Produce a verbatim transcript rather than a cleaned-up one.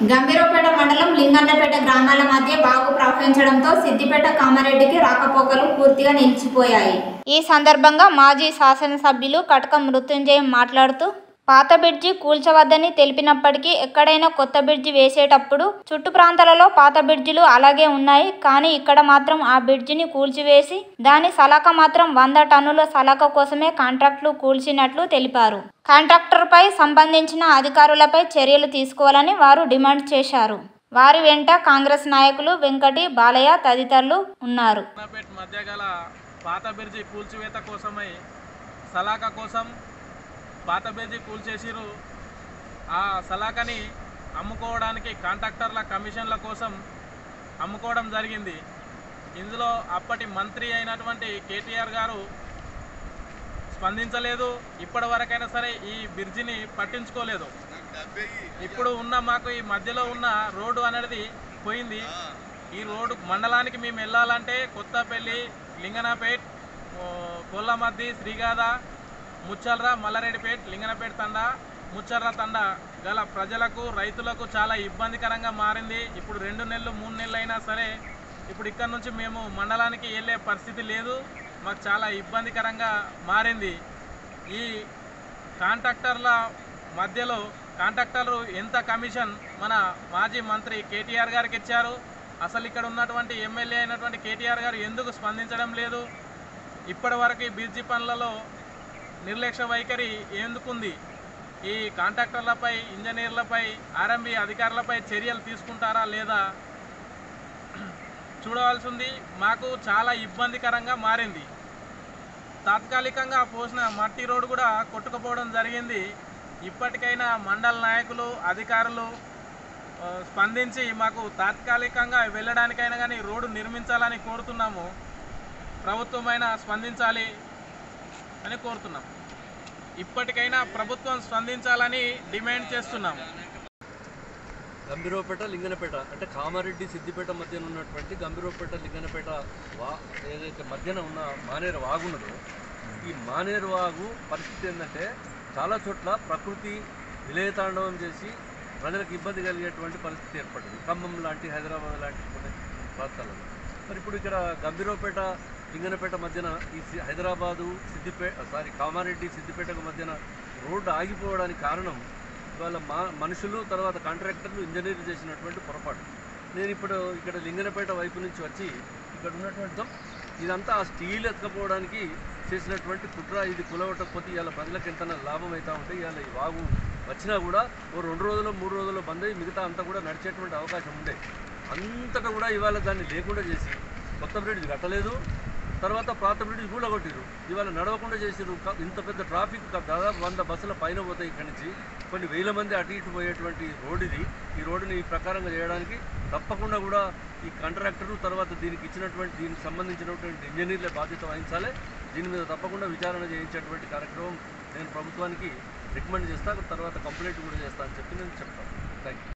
గంభీరపేట మండలం లింగన్నపేట గ్రామాల మధ్య వాగు ప్రవహించడంతో సిద్దిపేట కామారెడ్డికి రాకపోకలు పూర్తిగా నిలిచిపోయాయి। ఈ సందర్భంగా మాజీ శాసనసభ్యులు కటక మృత్యుంజయం మాట్లాడుతూ పాత బ్రిడ్జి కూల్చవద్దని తెలిపినప్పటికీ ఎక్కడైనా కొత్త బ్రిడ్జి వేసేటప్పుడు చుట్టు ప్రాంతాలలో పాత బ్రిడ్జిలు అలాగే ఉన్నాయి, కానీ ఇక్కడ మాత్రం ఆ బ్రిడ్జిని కూల్చివేసి దాని సలాక మాత్రం వంద టన్నుల సలాక కోసమే కాంట్రాక్టులు కూల్చినట్లు తెలిపారు। కాంట్రాక్టర్పై సంబంధించిన అధికారులపై చర్యలు తీసుకోవాలని వారు డిమాండ్ చేశారు। వారి వెంట కాంగ్రెస్ నాయకులు వెంకటి, బాలయ్య తదితరులు ఉన్నారు। పాత బ్రిడ్జి కూల్చివేత కోసమై సలాక కోసం పాత బ్రిడ్జి కూల్చేసిరు। ఆ సలాకని అమ్ముకోవడానికి కాంట్రాక్టర్ల కమిషన్ల కోసం అమ్ముకోవడం జరిగింది। ఇందులో అప్పటి మంత్రి అయినటువంటి కేటీఆర్ గారు స్పందించలేదు, ఇప్పటి వరకైనా సరే ఈ బ్రిడ్జిని పట్టించుకోలేదు। ఇప్పుడు ఉన్న మాకు ఈ మధ్యలో ఉన్న రోడ్డు అనేది పోయింది। ఈ రోడ్డు మండలానికి మేము వెళ్ళాలంటే కొత్తపల్లి, లింగనపేట, కొల్లమద్ది, శ్రీగాద, ముచ్చర్ర, మల్లారెడ్డిపేట, లింగనపేట తండ, ముచ్చర్ర తండ గల ప్రజలకు, రైతులకు చాలా ఇబ్బందికరంగా మారింది। ఇప్పుడు రెండు నెలలు మూడు నెలలు అయినా సరే ఇప్పుడు ఇక్కడ నుంచి మేము మండలానికి వెళ్ళే పరిస్థితి లేదు, మాకు చాలా ఇబ్బందికరంగా మారింది। ఈ కాంట్రాక్టర్ల మధ్యలో కాంట్రాక్టర్లు ఎంత కమిషన్ మన మాజీ మంత్రి కేటీఆర్ గారికి ఇచ్చారు, అసలు ఇక్కడ ఉన్నటువంటి ఎమ్మెల్యే అయినటువంటి కేటీఆర్ గారు ఎందుకు స్పందించడం లేదు? ఇప్పటి వరకు బ్రిడ్జి పనులలో నిర్లక్ష్య వైఖరి ఎందుకుంది? ఈ కాంట్రాక్టర్లపై, ఇంజనీర్లపై, ఆర్ఎంబి అధికారులపై చర్యలు తీసుకుంటారా లేదా చూడవలసి ఉంది। మాకు చాలా ఇబ్బందికరంగా మారింది। తాత్కాలికంగా పోసిన మట్టి రోడ్డు కూడా కొట్టుకుపోవడం జరిగింది। ఇప్పటికైనా మండల నాయకులు, అధికారులు స్పందించి మాకు తాత్కాలికంగా వెళ్ళడానికైనా కానీ రోడ్డు నిర్మించాలని కోరుతున్నాము। ప్రభుత్వమైనా స్పందించాలి అని కోరుతున్నాం। ఇప్పటికైనా ప్రభుత్వం స్పందించాలని డిమాండ్ చేస్తున్నాం। గంభీరపేట, లింగనపేట అంటే కామారెడ్డి, సిద్దిపేట మధ్యన ఉన్నటువంటి గంభీరపేట, లింగనపేట వా ఏదైతే మధ్యన ఉన్న మానేరు వాగు ఉన్నదో, ఈ మానేరు వాగు పరిస్థితి ఏంటంటే చాలా చోట్ల ప్రకృతి విలయతాండవం చేసి ప్రజలకు ఇబ్బంది కలిగేటువంటి పరిస్థితి ఏర్పడింది। ఖమ్మం లాంటి, హైదరాబాద్ లాంటి కొన్ని ప్రాంతాలలో మరి ఇప్పుడు ఇక్కడ గంభీరపేట, లింగనపేట మధ్యన ఈ హైదరాబాదు, సిద్దిపేట సారీ కామారెడ్డి, సిద్దిపేటకు మధ్యన రోడ్డు ఆగిపోవడానికి కారణం ఇవాళ మా మనుషులు, తర్వాత కాంట్రాక్టర్లు, ఇంజనీర్లు చేసినటువంటి పొరపాటు। నేను ఇప్పుడు ఇక్కడ లింగనపేట వైపు నుంచి వచ్చి ఇక్కడ ఉన్నటువంటి ఇదంతా ఆ స్టీల్ ఎత్తుకపోవడానికి చేసినటువంటి కుట్ర। ఇది కులవటకపోతే ఇవాళ ప్రజలకు ఎంత లాభం అవుతూ ఉంటే ఇవాళ ఈ వాగు వచ్చినా కూడా ఓ రెండు రోజులు మూడు రోజులు బంద్ అయ్యి మిగతా అంతా కూడా నడిచేటువంటి అవకాశం ఉండే, అంతటా కూడా ఇవాళ దాన్ని లేకుండా చేసి కొత్త బ్రిడ్జ్ కట్టలేదు, తర్వాత పాత బ్రిడ్జ్ కూడా కొట్టిరు, ఇవాళ నడవకుండా చేసిరు। ఇంత పెద్ద ట్రాఫిక్ దాదాపు వంద బస్సుల పైన పోతాయి ఇక్కడి నుంచి, కొన్ని వేల మంది అటు ఇటు పోయేటువంటి రోడ్ ఇది। ఈ రోడ్డుని ఈ ప్రకారంగా చేయడానికి తప్పకుండా కూడా ఈ కాంట్రాక్టరు, తర్వాత దీనికి ఇచ్చినటువంటి దీనికి సంబంధించినటువంటి ఇంజనీర్లే బాధ్యత వహించాలి। దీని మీద తప్పకుండా విచారణ చేయించేటువంటి కార్యక్రమం నేను ప్రభుత్వానికి రికమెండ్ చేస్తాను, తర్వాత కంప్లైంట్ కూడా చేస్తాను అని చెప్పి నేను చెప్తాను। Thank you.